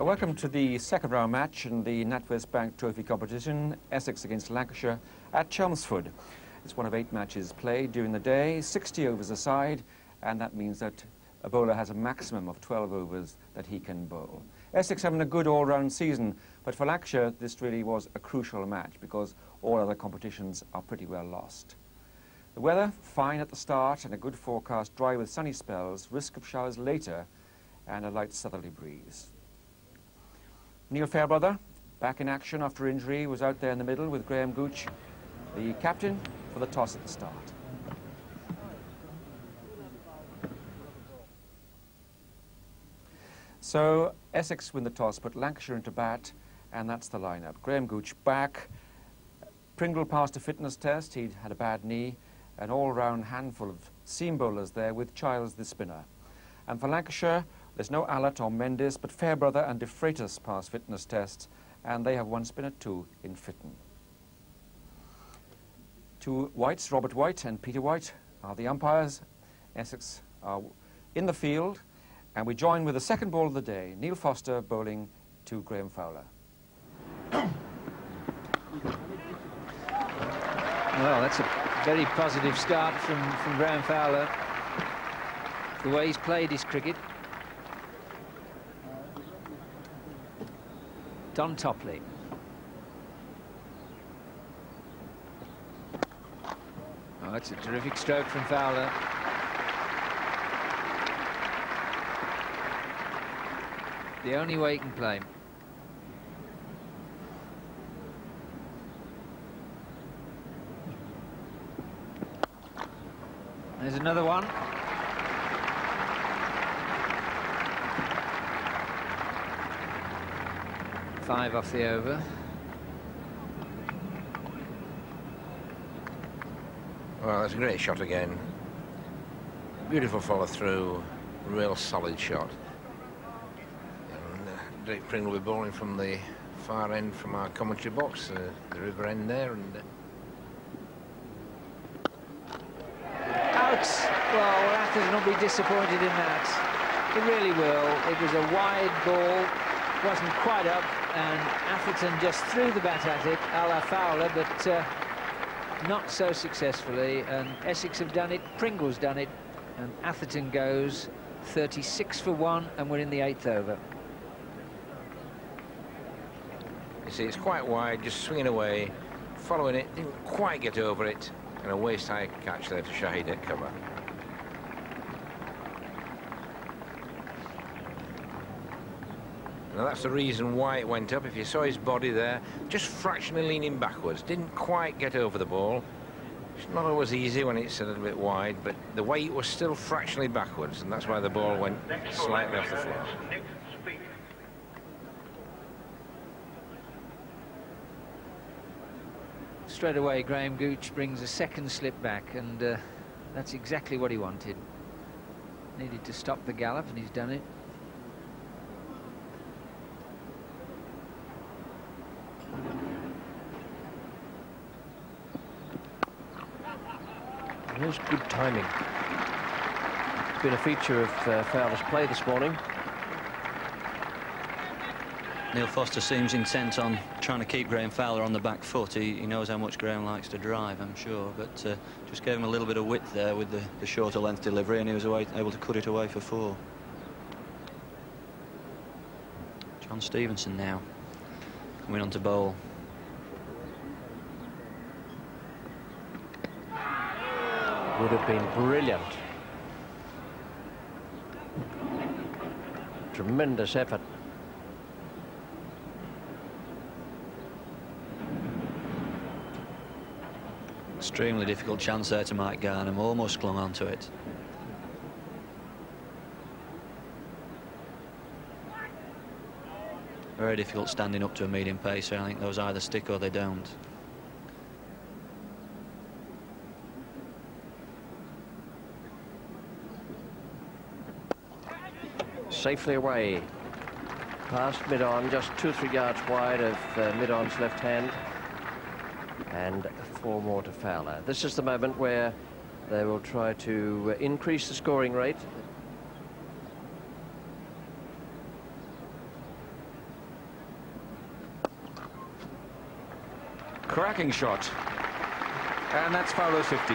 Welcome to the second round match in the NatWest Bank Trophy competition, Essex against Lancashire at Chelmsford. It's one of 8 matches played during the day, 60 overs a side, and that means that a bowler has a maximum of 12 overs that he can bowl. Essex having a good all-round season, but for Lancashire this really was a crucial match because all other competitions are pretty well lost. The weather, fine at the start and a good forecast, dry with sunny spells, risk of showers later and a light southerly breeze. Neil Fairbrother, back in action after injury, was out there in the middle with Graham Gooch, the captain, for the toss at the start. So Essex win the toss, put Lancashire into bat, and that's the lineup. Graham Gooch back. Pringle passed a fitness test. He'd had a bad knee. An all-round handful of seam bowlers there with Childs the spinner. And for Lancashire, there's no Allott or Mendes, but Fairbrother and De Freitas pass fitness tests, and they have one spinner too in Fitton. Two Whites, Robert White and Peter White, are the umpires. Essex are in the field, and we join with the second ball of the day, Neil Foster bowling to Graham Fowler. Well, that's a very positive start from Graham Fowler, the way he's played his cricket. Don Topley. Oh, that's a terrific stroke from Fowler. The only way he can play him. There's another one. Five off the over. Well, that's a great shot again. Beautiful follow through, real solid shot. And Drake Pringle will be bowling from the far end from our commentary box, the river end there, and out. Well, Atherton will be disappointed in that. He really will. It was a wide ball, wasn't quite up, and Atherton just threw the bat at it, a la Fowler, but not so successfully. And Essex have done it, Pringle's done it, and Atherton goes 36 for 1, and we're in the 8th over. you see it's quite wide, just swinging away, following it, didn't quite get over it, and a waist-high catch there to Shahid at cover. Now that's the reason why it went up. If you saw his body there, just fractionally leaning backwards, didn't quite get over the ball. It's not always easy when it's a little bit wide, but the weight was still fractionally backwards, and that's why the ball went slightly off the floor. Straight away, Graham Gooch brings a second slip back, and that's exactly what he wanted. Needed to stop the gallop, and he's done it. There's good timing. It's been a feature of Fowler's play this morning. Neil Foster seems intent on trying to keep Graham Fowler on the back foot. He knows how much Graham likes to drive, I'm sure, but just gave him a little bit of width there with the shorter length delivery, and he was able to cut it away for 4. John Stevenson now coming on to bowl. Would have been brilliant. Tremendous effort. Extremely difficult chance there to Mike Garnham, almost clung onto it. Very difficult standing up to a medium pacer. I think those either stick or they don't. Safely away. Past mid-on, just 2-3 yards wide of mid-on's left hand. And 4 more to Fowler. This is the moment where they will try to increase the scoring rate. cracking shot. And that's Fowler's 50.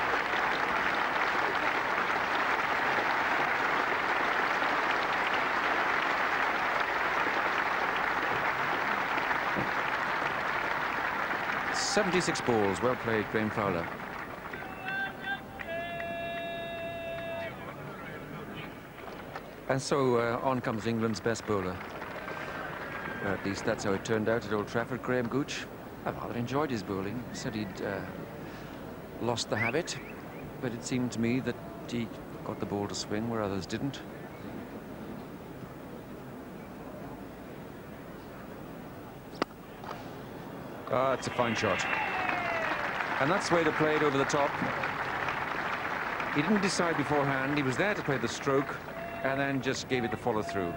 "76 balls, well played, Graham Fowler." And so on comes England's best bowler. At least that's how it turned out at Old Trafford. Graham Gooch. I rather enjoyed his bowling. He said he'd lost the habit, but it seemed to me that he got the ball to swing where others didn't. Ah, it's a fine shot. And that's the way to play it over the top. He didn't decide beforehand. He was there to play the stroke and then just gave it the follow through.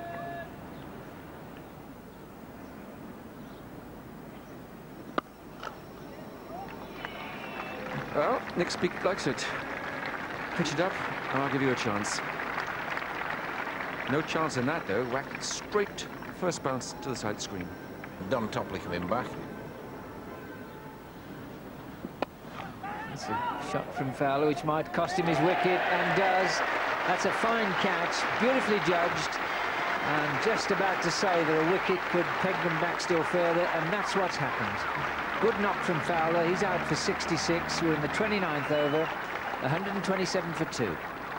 Well, Nick Speake likes it. Pitch it up and I'll give you a chance. No chance in that though. Whacked it straight, first bounce to the side screen. Don Topley coming back. It's a shot from Fowler which might cost him his wicket, and does. That's a fine catch, beautifully judged, and just about to say that a wicket could peg them back still further, and that's what's happened. Good knock from Fowler. He's out for 66. We're in the 29th over, 127 for 2.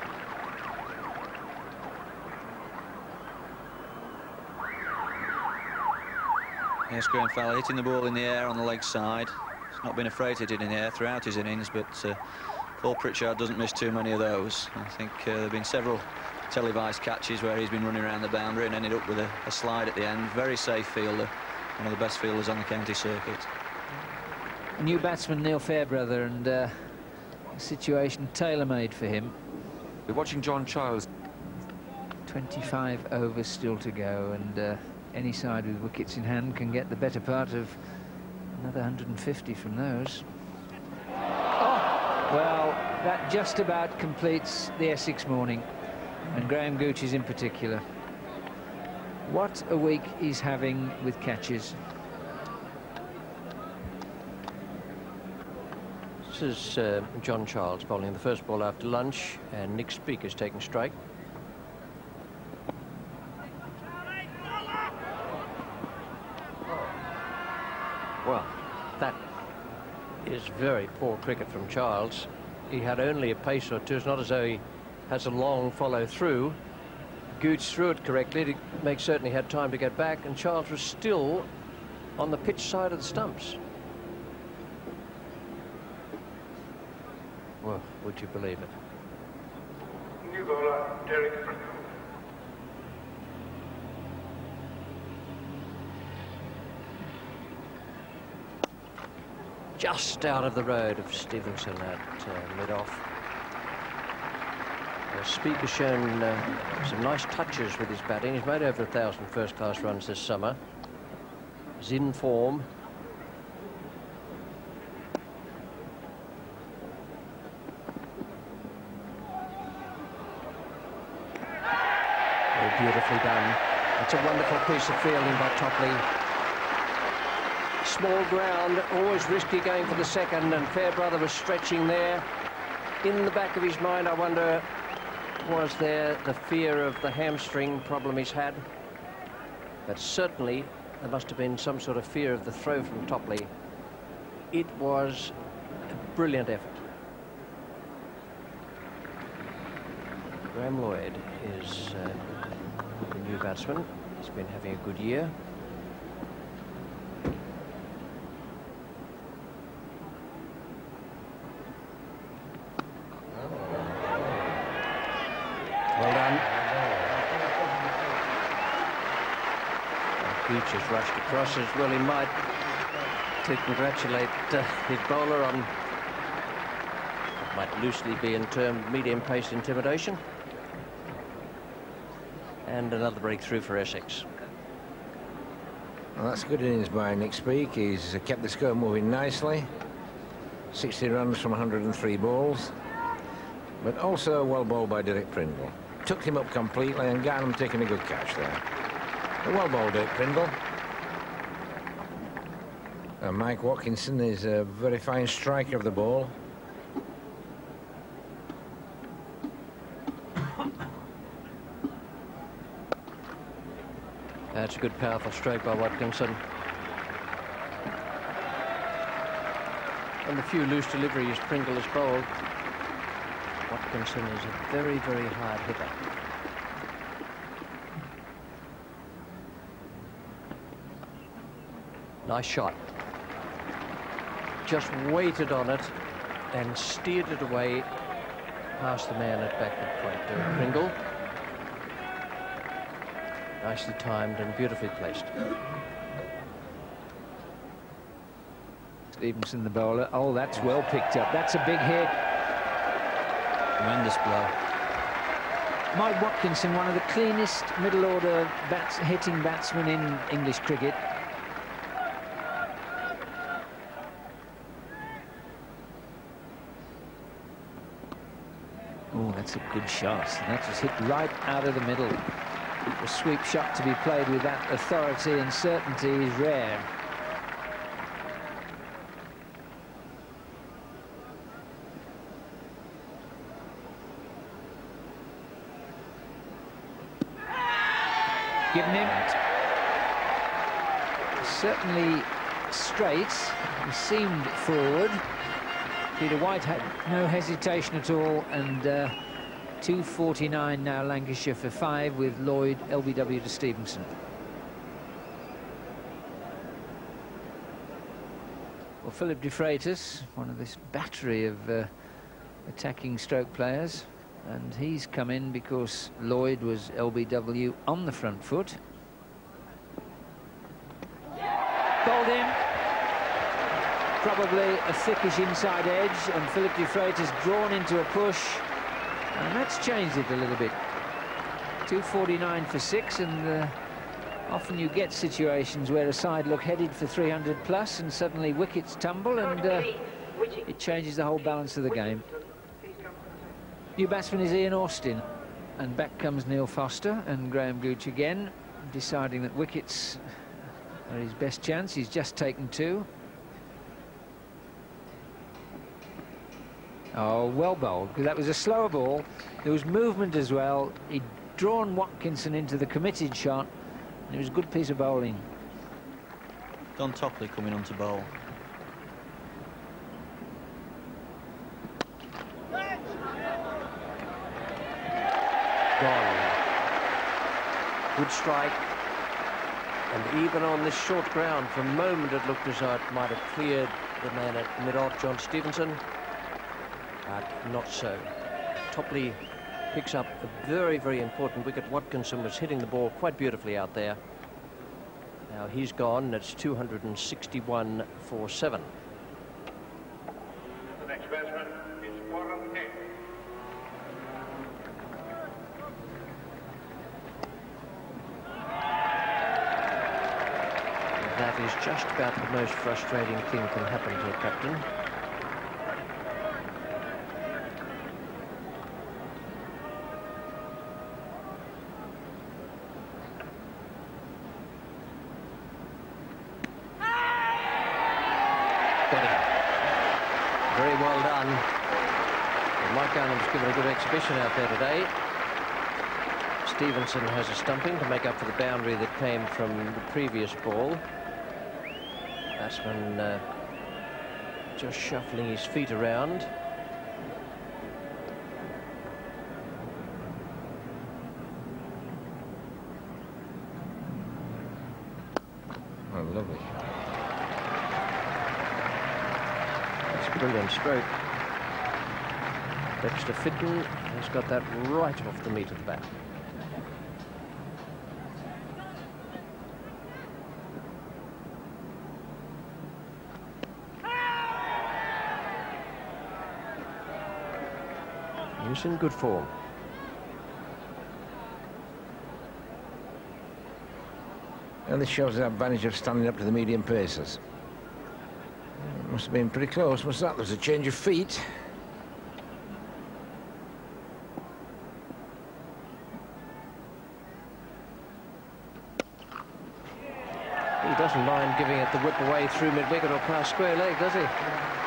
Yes, Graham Fowler hitting the ball in the air on the leg side. He's not been afraid to hit it in the air throughout his innings, but Paul Pritchard doesn't miss too many of those. I think there have been several televised catches where he's been running around the boundary and ended up with a slide at the end. Very safe fielder, one of the best fielders on the county circuit. New batsman Neil Fairbrother, and a situation tailor-made for him. We're watching John Childs. 25 overs still to go, and any side with wickets in hand can get the better part of another 150 from those. Oh, well, that just about completes the Essex morning, and Graham Gooch's in particular. What a week he's having with catches. This is John Childs bowling the first ball after lunch, and Nick Speake is taking strike. Well, that is very poor cricket from Childs. He had only a pace or two. It's not as though he has a long follow through. Gooch threw it correctly to make certain he had time to get back, and Childs was still on the pitch side of the stumps. Well, would you believe it? New bowler, Derek Pringle. Just out of the road of Stevenson at mid-off. Speake has shown some nice touches with his batting. He's made over 1,000 first-class runs this summer. He's in form. Oh, beautifully done. It's a wonderful piece of fielding by Topley. Small ground, always risky going for the second, and Fairbrother was stretching there. In the back of his mind, I wonder, was there the fear of the hamstring problem he's had? But certainly there must have been some sort of fear of the throw from Topley. It was a brilliant effort. Graham Lloyd is the new batsman. He's been having a good year. Well done. Gooch has rushed across as well. He might to congratulate his bowler on what might loosely be termed medium-paced intimidation. And another breakthrough for Essex. Well, that's good innings by Nick Speake. He's kept the score moving nicely. 60 runs from 103 balls. But also well bowled by Derek Pringle. Took him up completely, and Garnham taking a good catch there. A well bowled Derek Pringle. And Mike Watkinson is a very fine striker of the ball. That's a good, powerful stroke by Watkinson. And the few loose deliveries Pringle has bowled, Watkinson is a very, very hard hitter. Nice shot. Just waited on it and steered it away past the man at backward point, Derek Pringle. Nicely timed and beautifully placed. Stevenson, the bowler. Oh, that's well picked up. That's a big hit. Tremendous blow. Mike Watkinson, one of the cleanest middle-order hitting batsmen in English cricket. Oh, that's a good shot. That was hit right out of the middle. A sweep shot to be played with that authority and certainty is rare. Given him. Certainly straight. He seemed forward. Peter White had no hesitation at all, and 249 now Lancashire for 5 with Lloyd LBW to Stevenson. Well, Philip de Freitas, one of this battery of attacking stroke players, and he's come in because Lloyd was LBW on the front foot. Bowled in. Probably a thickish inside edge, and Philip de Freitas drawn into a push, and that's changed it a little bit. 249 for 6, and often you get situations where a side look headed for 300 plus and suddenly wickets tumble, and it changes the whole balance of the game. New batsman is Ian Austin, and back comes Neil Foster and Graham Gooch again, deciding that wickets are his best chance. He's just taken 2. Oh, well bowled, because that was a slower ball. There was movement as well. He'd drawn Watkinson into the committed shot, and it was a good piece of bowling. Don Topley coming on to bowl. Gone. Good strike. And even on this short ground, for a moment it looked as though it might have cleared the man at mid-off, John Stevenson. But not so. Topley picks up a very, very important wicket. Watkinson was hitting the ball quite beautifully out there. Now he's gone. It's 261 for 7. The next batsman is Warren Hay. That is just about the most frustrating thing can happen to a captain. Very well done. And Mike Garnham's given a good exhibition out there today. Stevenson has a stumping to make up for the boundary that came from the previous ball. Batsman just shuffling his feet around. Oh, lovely. That's a brilliant stroke. Dexter Fitton has got that right off the meat of the bat. He's in good form. And this shows the advantage of standing up to the medium pacers. Must have been pretty close, must that? There was a change of feet. He He doesn't mind giving it the whip away through mid-wicket or past square leg, does he?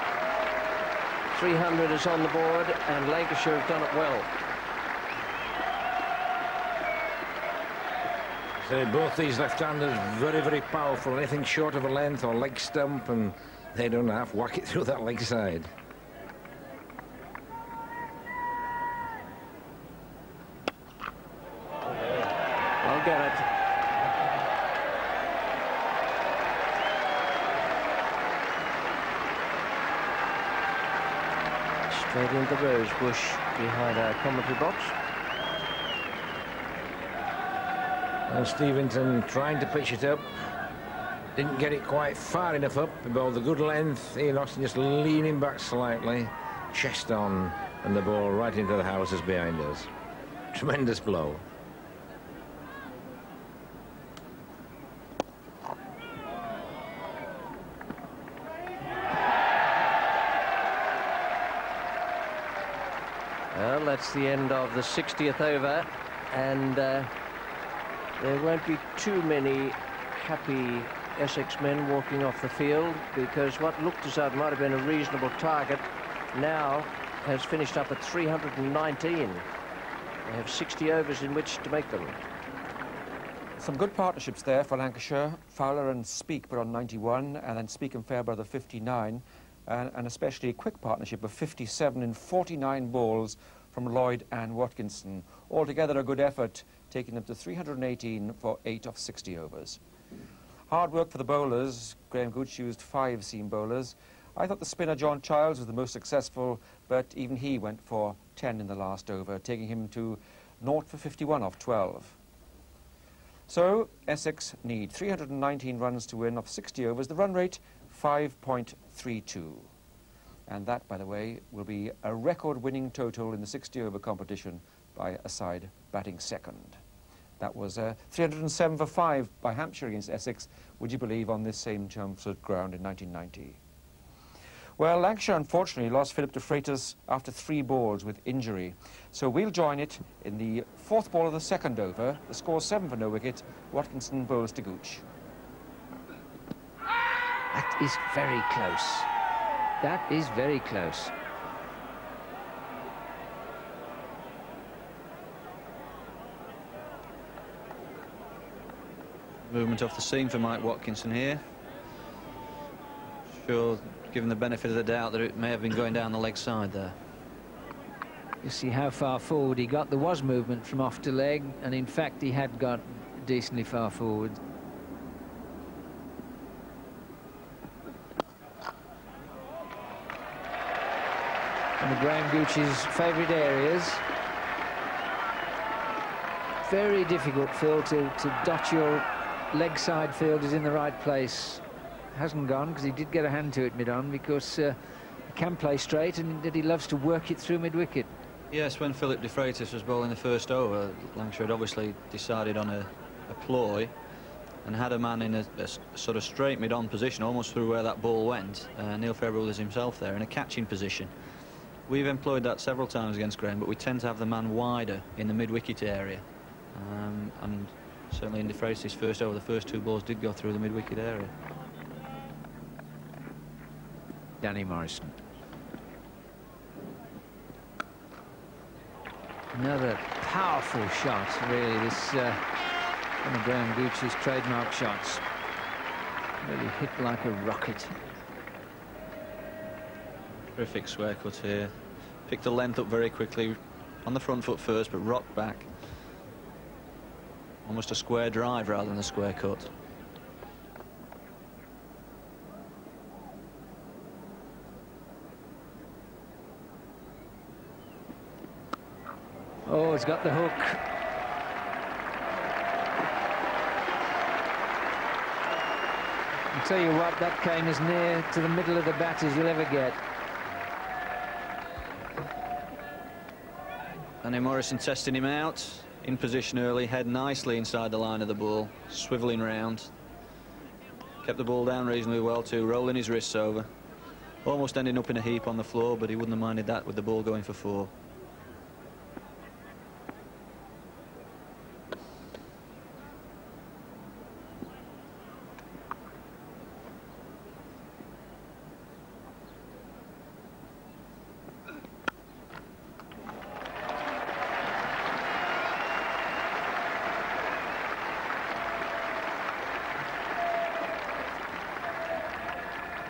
300 is on the board, and Lancashire have done it well. So both these left-handers very, very powerful. Anything short of a length or leg stump, and they don't half whack it through that leg side. I'll get it. Straight into the rose bush behind our commentary box. And Stevenson trying to pitch it up. Didn't get it quite far enough up. About the good length. Ian Austin just leaning back slightly. Chest on. And the ball right into the houses behind us. Tremendous blow. Well, that's the end of the 60th over, and there won't be too many happy Essex men walking off the field, because what looked as though it might have been a reasonable target now has finished up at 319. They have 60 overs in which to make them. Some good partnerships there for Lancashire. Fowler and Speake put on 91, and then Speake and Fairbrother 59, and especially a quick partnership of 57 in 49 balls from Lloyd and Watkinson. Altogether a good effort, taking them to 318 for 8 of 60 overs. Hard work for the bowlers. Graham Gooch used 5 seam bowlers. I thought the spinner John Childs was the most successful, but even he went for 10 in the last over, taking him to 0 for 51 off 12. So Essex need 319 runs to win off 60 overs. The run rate 5.32. And that, by the way, will be a record-winning total in the 60-over competition by a side batting second. That was 307 for 5 by Hampshire against Essex, would you believe, on this same Chelmsford ground in 1990. Well, Lancashire unfortunately lost Philip de Freitas after 3 balls with injury. So we'll join it in the 4th ball of the 2nd over. The score 7 for no wicket. Watkinson bowls to Gooch. That is very close. That is very close. Movement off the seam for Mike Watkinson here. Sure, given the benefit of the doubt that it may have been going down the leg side there. You see how far forward he got. There was movement from off to leg, and in fact he had got decently far forward. One of Graham Gooch's favourite areas. Very difficult, Phil, to dot your leg side fielders in the right place. Hasn't gone, because he did get a hand to it mid-on, because he can play straight and that he loves to work it through mid-wicket. Yes, when Philip de Freitas was bowling the first over, Lancashire had obviously decided on a ploy and had a man in a sort of straight mid-on position, almost through where that ball went. Neil Fairbrother was himself there in a catching position. We've employed that several times against Graham, but we tend to have the man wider in the mid-wicket area. And certainly in de Freitas' first over, the first 2 balls did go through the mid-wicket area. Danny Morrison. Another powerful shot, really. This one of Graham Gooch's trademark shots. Really hit like a rocket. Terrific square cut here. Picked the length up very quickly on the front foot first, but rocked back. Almost a square drive rather than a square cut. Oh, it's got the hook. I'll tell you what, that came as near to the middle of the bat as you'll ever get. Danny Morrison testing him out. In position early, head nicely inside the line of the ball, swivelling round. Kept the ball down reasonably well too, rolling his wrists over. Almost ending up in a heap on the floor, but he wouldn't have minded that with the ball going for 4.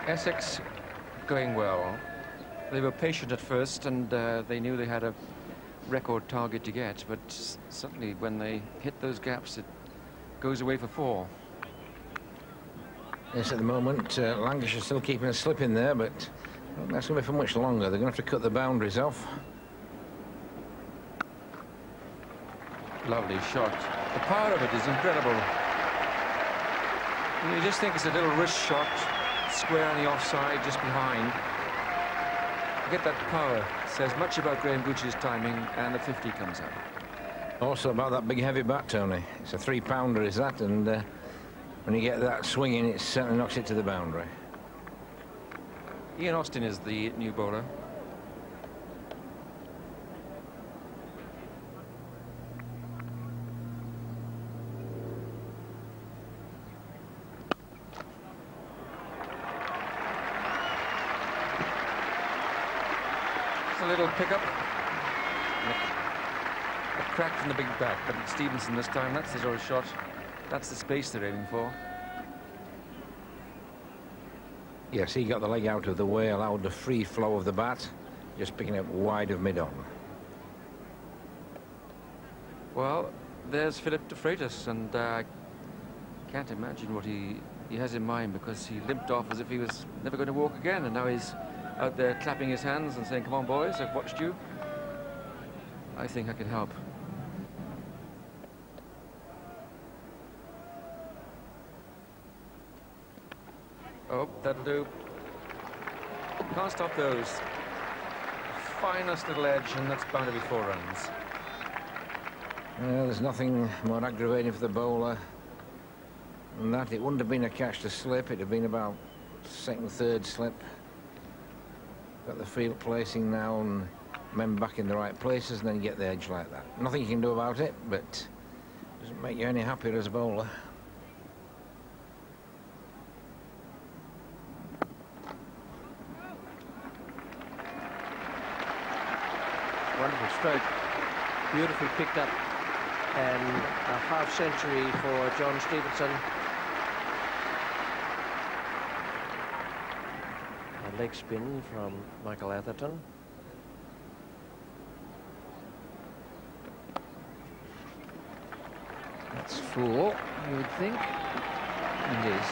Essex going well. They were patient at first, and they knew they had a record target to get, but suddenly when they hit those gaps, it goes away for 4. Yes, at the moment, Lancashire still keeping a slip in there, but that's going to be for much longer. They're going to have to cut the boundaries off. Lovely shot. The power of it is incredible. You just think it's a little wrist shot, square on the offside, just behind. Get that power. Says much about Graham Gooch's timing, and the 50 comes up. Also about that big heavy bat, Tony. It's a 3-pounder, is that? And when you get that swinging, it certainly knocks it to the boundary. Ian Austin is the new bowler. A little pickup. A crack from the big bat, but it's Stevenson this time. That's the sort of shot. That's the space they're aiming for. Yes, he got the leg out of the way, allowed the free flow of the bat, just picking it wide of mid-on. Well, there's Philip de Freitas, and I can't imagine what he has in mind, because he limped off as if he was never going to walk again, and now he's out there clapping his hands and saying, "Come on, boys, I've watched you. I think I can help." Oh, that'll do. Can't stop those. Finest little edge, and that's bound to be 4 runs. There's nothing more aggravating for the bowler than that. It wouldn't have been a catch to slip. It'd have been about 2nd, 3rd slip. Got the field placing now, and men back in the right places, and then you get the edge like that. Nothing you can do about it, but doesn't make you any happier as a bowler. Wonderful stroke. Beautifully picked up, and a half century for John Stevenson. A leg spin from Michael Atherton. That's 4, you would think. It is.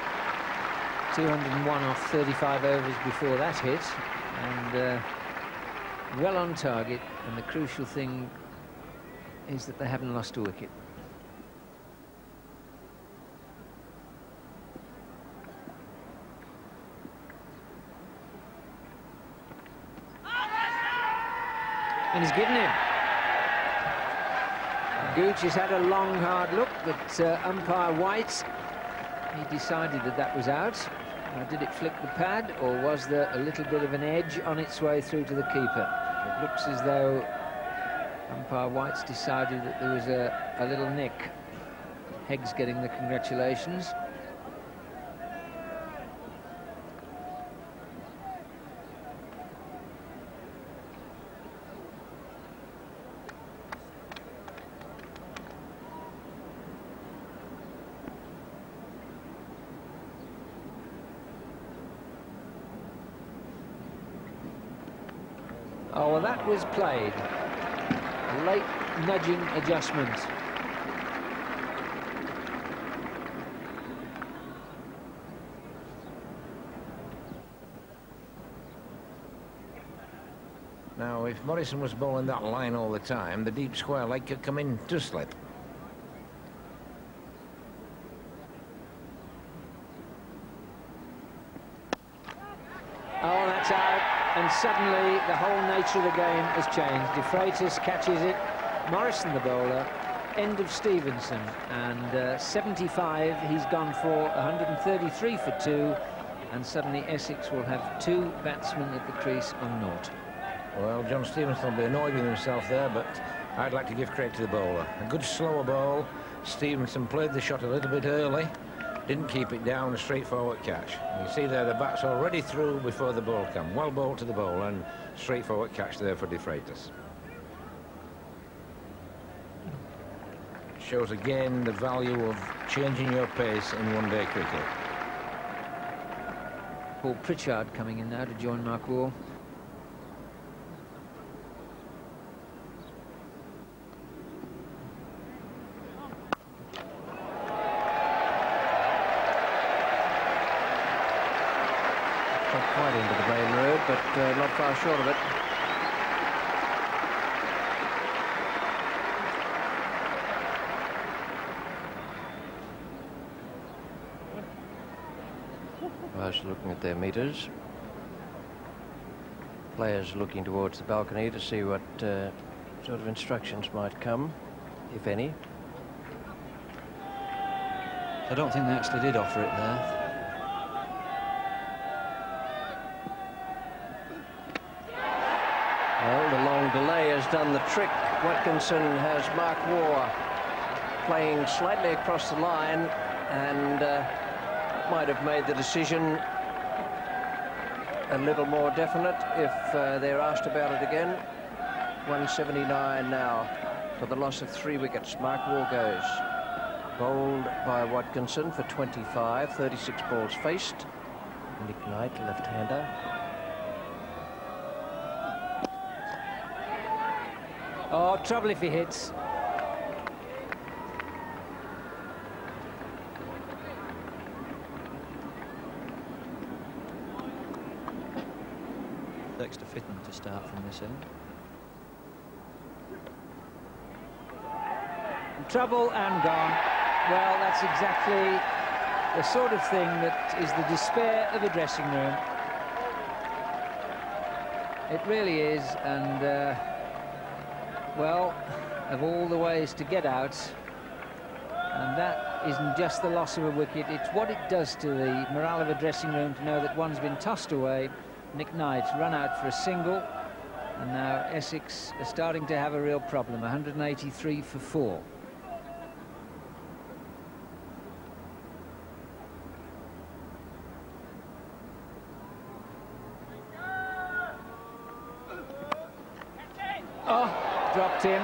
201 off 35 overs before that hit, and well on target, and the crucial thing is that they haven't lost a wicket. And he's given him. Gooch has had a long, hard look, but umpire White, he decided that that was out. Did it flick the pad, or was there a little bit of an edge on its way through to the keeper? It looks as though umpire White's decided that there was a little nick. Heggs getting the congratulations. Oh, well, that was played. A late nudging adjustment. Now, if Morrison was bowling that line all the time, the deep square leg could come in to slip. Oh, that's out. And suddenly the whole nature of the game has changed. De Freitas catches it, Morrison the bowler, end of Stevenson, and 75, he's gone for 133 for 2, and suddenly Essex will have 2 batsmen at the crease on 0. Well, John Stevenson will be annoyed with himself there, but I'd like to give credit to the bowler. A good slower ball. Stevenson played the shot a little bit early, didn't keep it down, a straightforward catch. You see there the bat's already through before the ball came. Well bowled to the bowler, and straightforward catch there for De Freitas. Shows again the value of changing your pace in one-day cricket. Paul Pritchard coming in now to join Mark Waugh. Not quite into the main road, but not far short of it. Guys looking at their meters. Players looking towards the balcony to see what sort of instructions might come, if any. I don't think they actually did offer it there. Well, the long delay has done the trick. Watkinson has Mark Waugh playing slightly across the line, and might have made the decision a little more definite if they're asked about it again. 179 now for the loss of 3 wickets. Mark Waugh goes. Bowled by Watkinson for 25, 36 balls faced. Nick Knight, left-hander. Oh, trouble if he hits. Dexter Fitton to start from this end. Trouble and gone. Well, that's exactly the sort of thing that is the despair of a dressing room. It really is, and well, of all the ways to get out, and that isn't just the loss of a wicket, it's what it does to the morale of a dressing room to know that one's been tossed away. Nick Knight run out for a single, and now Essex are starting to have a real problem. 183 for 4. Oh, dropped him.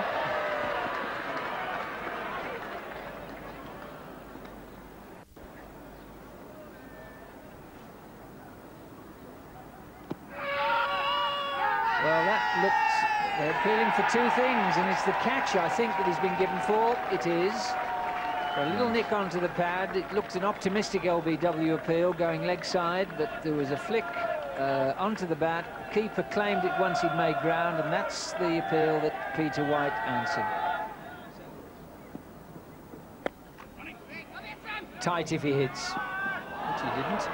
Well, that looked, they're appealing for 2 things, and it's the catch, I think, that he's been given for. It is. A little nick onto the pad. It looked an optimistic LBW appeal going leg side, but there was a flick onto the bat. Keeper claimed it once he'd made ground, and that's the appeal that Peter White answered. Tight if he hits, which he didn't.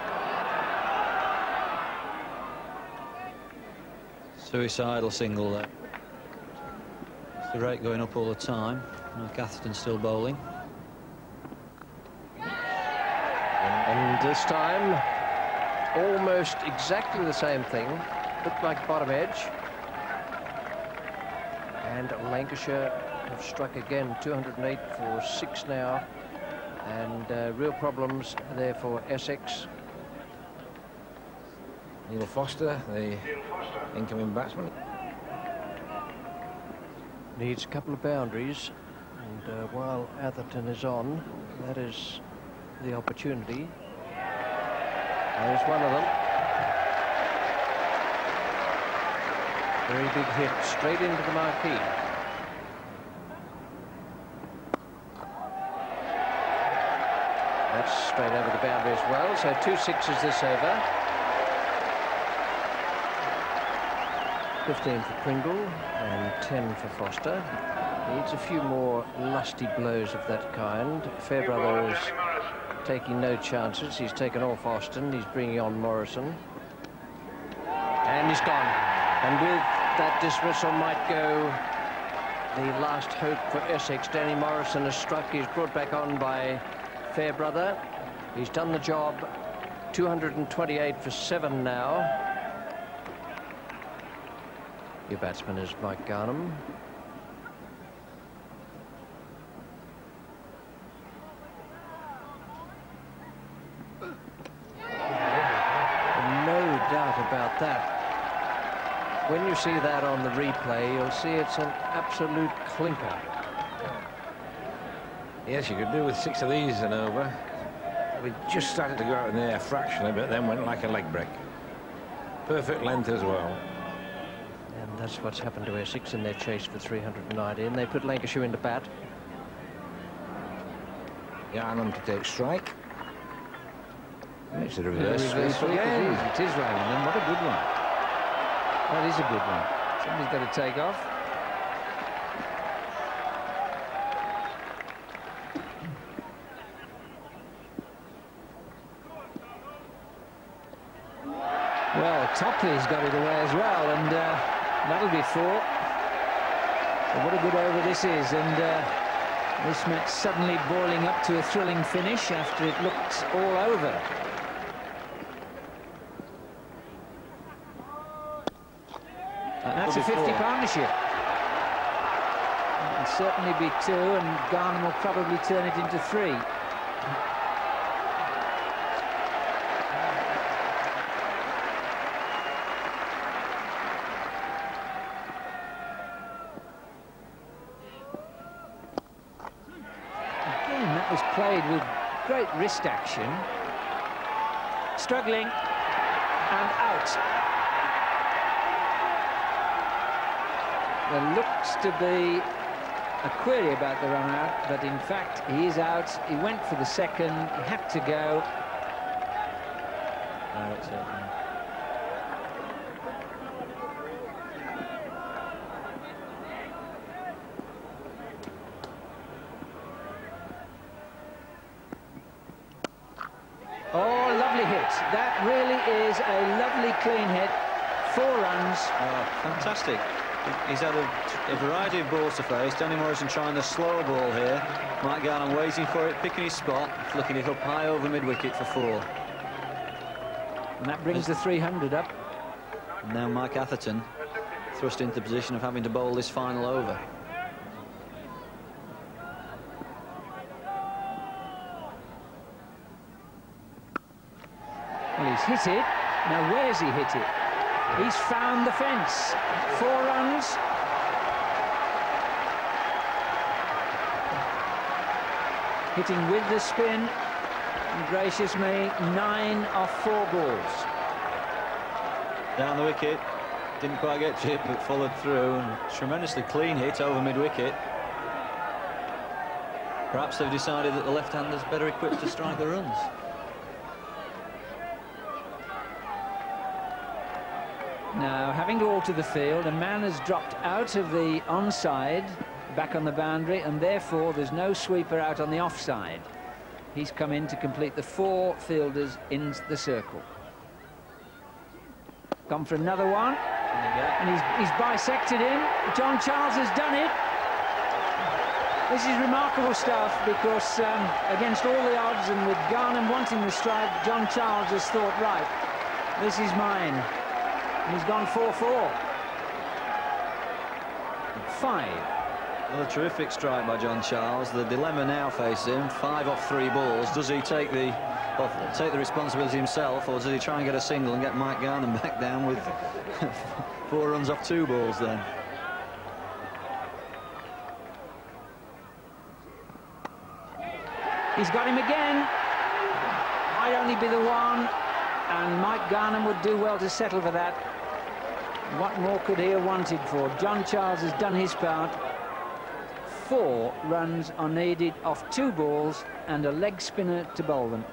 Suicidal single there. The rate going up all the time. Atherton still bowling. And this time, almost exactly the same thing. Looked like bottom edge. And Lancashire have struck again. 208 for 6 now. And real problems there for Essex. Neil Foster, the incoming batsman. Needs a couple of boundaries. And while Atherton is on, that is the opportunity. There's one of them. Very big hit, straight into the marquee. That's straight over the boundary as well, so 2 sixes this over. 15 for Pringle and 10 for Foster. Needs a few more lusty blows of that kind. Fairbrother is taking no chances. He's taken off Austin. He's bringing on Morrison. And he's gone. And with that dismissal might go the last hope for Essex. Danny Morrison has struck. He's brought back on by Fairbrother. He's done the job. 228 for 7 now. Your batsman is Mike Garnham. No doubt about that. When you see that on the replay, you'll see it's an absolute clinker. Yes, you could do with 6 of these and over. It just started to go out in the air fractionally, but then went like a leg break. Perfect length as well. And that's what's happened to Essex in their chase for 390, and they put Lancashire into bat. Garnham to take strike. It's a reverse Reverse sweep sweep again. it is right, and what a good one. That is a good one. Somebody's got to take off. Well, Topley's got it away as well, and that'll be 4. But what a good over this is, and this match suddenly boiling up to a thrilling finish after it looked all over. That's a 50 partnership. It'll certainly be 2, and Garnham will probably turn it into 3. Again, that was played with great wrist action. Struggling and out. There looks to be a query about the run out, but in fact he is out. He went for the second, he had to go. No, it's open. Oh, lovely hit. That really is a lovely clean hit. 4 runs. Oh, fantastic. He's had a variety of balls to face. Danny Morrison trying the slow ball here. Mike Garnham waiting for it, picking his spot, flicking it up high over mid-wicket for 4. And that brings the 300 up. And now Mike Atherton thrust into the position of having to bowl this final over. Well, he's hit it. Now, where's he hit it? He's found the fence. 4 runs. Hitting with the spin. And gracious me, 9 off 4 balls. Down the wicket. Didn't quite get to it, but followed through. And tremendously clean hit over mid-wicket. Perhaps they've decided that the left-hander's better equipped to strike the runs. Now, having to alter the field, a man has dropped out of the onside, back on the boundary, and therefore there's no sweeper out on the offside. He's come in to complete the 4 fielders in the circle. Gone for another one, and he's bisected him. John Charles has done it. This is remarkable stuff, because against all the odds and with Garnham wanting the strike, John Charles has thought, right, this is mine. And he's gone 4-4. 5. Well, a terrific strike by John Charles. The dilemma now facing him, 5 off 3 balls. Does he take the responsibility himself, or does he try and get a single and get Mike Garnham back down with 4 runs off 2 balls then? He's got him again. Might only be the 1, and Mike Garnham would do well to settle for that. What more could he have wanted for? John Charles has done his part. 4 runs are needed off 2 balls and a leg spinner to bowl them.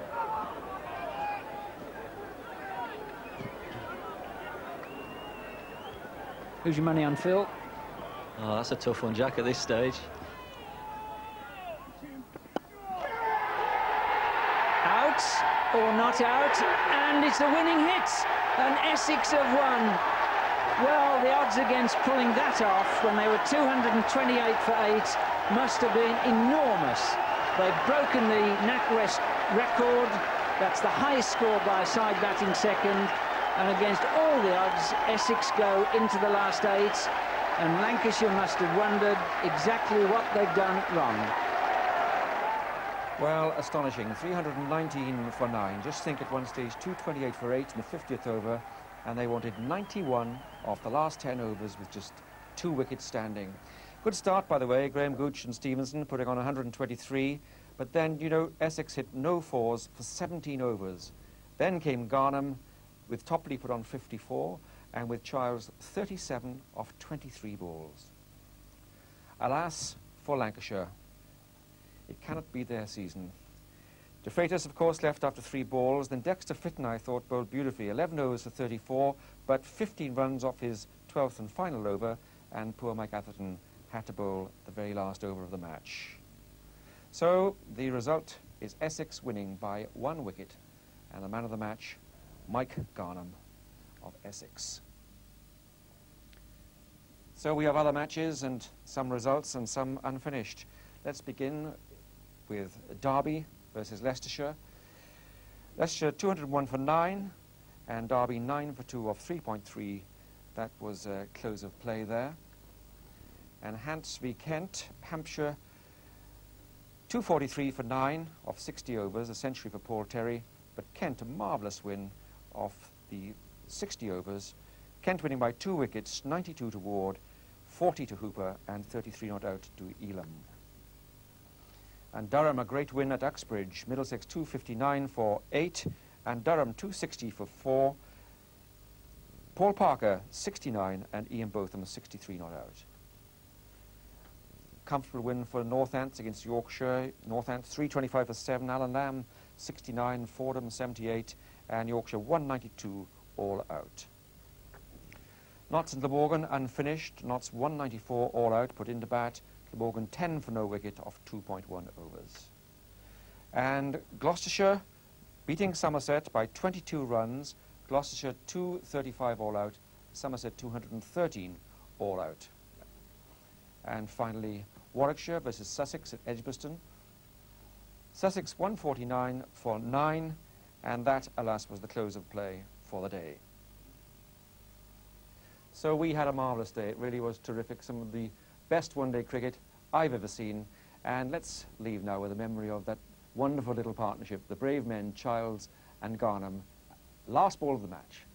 Who's your money on, Phil? Oh, that's a tough one, Jack, at this stage. Out or not out, and it's the winning hit, and Essex have won. Well, the odds against pulling that off when they were 228 for 8 must have been enormous. They've broken the NatWest record. That's the highest score by a side batting second, and against all the odds, Essex go into the last 8, and Lancashire must have wondered exactly what they've done wrong. Well, astonishing. 319 for 9. Just think, at one stage, 228 for 8 in the 50th over, and they wanted 91 off the last 10 overs with just 2 wickets standing. Good start, by the way. Graham Gooch and Stevenson putting on 123. But then, you know, Essex hit no fours for 17 overs. Then came Garnham with Topley put on 54 and with Childs 37 off 23 balls. Alas for Lancashire, it cannot be their season. De Freitas, of course, left after 3 balls. Then Dexter Fitton, I thought, bowled beautifully. 11 overs for 34, but 15 runs off his 12th and final over, and poor Mike Atherton had to bowl the very last over of the match. So the result is Essex winning by 1 wicket, and the man of the match, Mike Garnham of Essex. So we have other matches and some results and some unfinished. Let's begin with Derby versus Leicestershire. Leicestershire 201 for 9 and Derby 9 for 2 off 3.3. That was a close of play there. And Hants v Kent, Hampshire 243 for 9 off 60 overs, a century for Paul Terry, but Kent a marvellous win off the 60 overs. Kent winning by 2 wickets, 92 to Ward, 40 to Hooper and 33 not out to Elam. And Durham a great win at Uxbridge, Middlesex 259 for 8 and Durham 260 for 4. Paul Parker 69 and Ian Botham 63 not out. Comfortable win for Northants against Yorkshire. Northants 325 for 7, Alan Lamb 69, Fordham 78 and Yorkshire 192 all out. Notts and Glamorgan unfinished. Notts 194 all out, put into bat. Glamorgan 10 for no wicket off 2.1 overs. And Gloucestershire beating Somerset by 22 runs. Gloucestershire 235 all out, Somerset 213 all out. And finally, Warwickshire versus Sussex at Edgbaston. Sussex 149 for 9, and that, alas, was the close of play for the day. So we had a marvellous day. It really was terrific. Some of the best one-day cricket I've ever seen. And let's leave now with a memory of that wonderful little partnership, the brave men, Childs and Garnham. Last ball of the match.